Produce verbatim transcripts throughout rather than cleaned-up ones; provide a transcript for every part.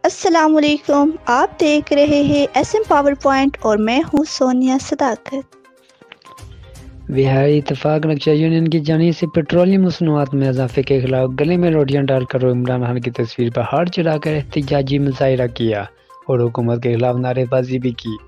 السلام علیکم، آپ دیکھ رہے ہیں ایس ایم پاور پوائنٹ اور میں ہوں سونیا صداقت۔ بہاری اتفاق نقشہ یونین کی جانب سے پیٹرولیم مصنوعات میں اضافے کے خلاف گلے میں روٹیاں ڈال کر عمران خان کی تصویر پر ہار چڑھا کر احتجاجی مظاہرہ کیا اور حکومت کے خلاف نعرے بازی بھی کی۔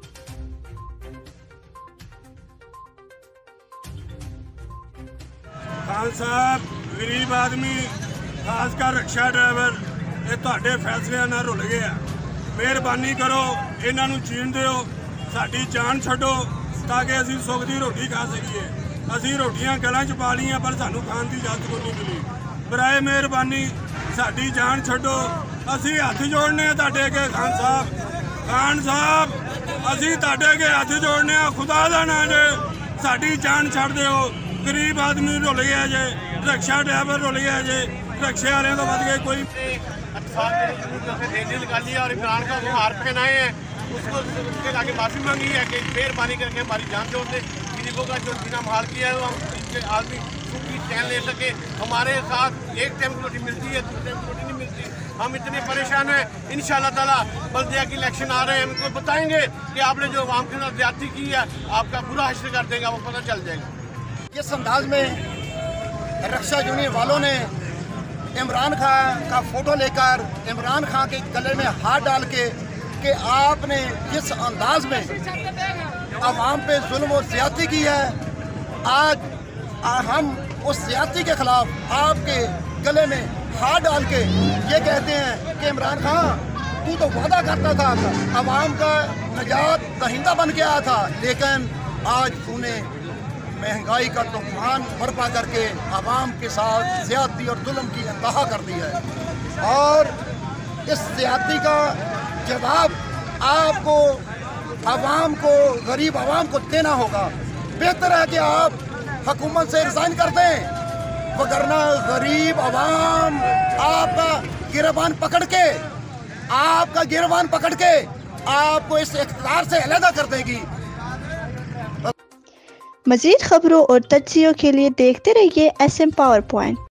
خان صاحب غریب آدمی خاص کر رکشا ڈرائیور یہ تہاڈے فیصلے نال رل گئے ہیں۔ مہربانی کرو انہاں نوں جین دیو، ساڈی جان چھڈو تاکہ اسی سکھ دی روٹی کھا سکیے۔ اسی روٹیاں گلاں چ پا لیاں پر سانوں کھان دی اجازت کوئی نہیں ملی۔ برائے مہربانی ساڈی جان چھڈو، اسی ہاتھ جوڑنے ہیں تہاڈے اگے خان صاحب خان صاحب اسی تہاڈے اگے ہاتھ جوڑنے ہیں، خدا دا نام جے ساڈی جان چھڈ دیو۔ غریب آدمی رل گیا جے، رکشا ڈرائیور رل گیا جے، رکشے والے تو ود گئے کوئی نکالی ہے اور عمران کا وہ ہار پہنائے ہیں، اس کو اس کے آگے معافی مانگی ہے کہ مہربانی کر کے ہماری جان چھوڑ دے۔ غریبوں کا جو جینا محال کیا ہے وہ ہم آدمی سکھ کی چین لے سکے۔ ہمارے ساتھ ایک ٹائم کی روٹی ملتی ہے، دوسرے ٹائم کی روٹی نہیں ملتی۔ ہم اتنے پریشان ہیں، انشاءاللہ تعالیٰ بلدیہ کی الیکشن آ رہے ہیں، ہم کو بتائیں گے کہ آپ نے جو عوام کے ساتھ زیادتی کی ہے آپ کا برا حشر کر دیں گا، وہ پتہ چل جائے گا۔ کس انداز میں رکشا یونین والوں نے عمران خان کا فوٹو لے کر عمران خان کے گلے میں ہاتھ ڈال کے کہ آپ نے جس انداز میں عوام پہ ظلم و زیادتی کی ہے، آج ہم اس زیادتی کے خلاف آپ کے گلے میں ہاتھ ڈال کے یہ کہتے ہیں کہ عمران خان تو تو وعدہ کرتا تھا عوام کا نجات دہندہ بن کے آیا تھا، لیکن آج تو نے مہنگائی کا طوفان برپا کر کے عوام کے ساتھ زیادتی اور ظلم کی انتہا کر دی ہے، اور اس زیادتی کا جواب آپ کو عوام کو غریب عوام کو دینا ہوگا۔ بہتر ہے کہ آپ حکومت سے ریزائن کر دیں، وگرنہ غریب عوام آپ کا گریبان پکڑ کے آپ کا گریبان پکڑ کے آپ کو اس اقتدار سے علیحدہ کر دے گی۔ مزید خبروں اور تجزیوں کے لیے دیکھتے رہیے ایس ایم پاور پوائنٹ۔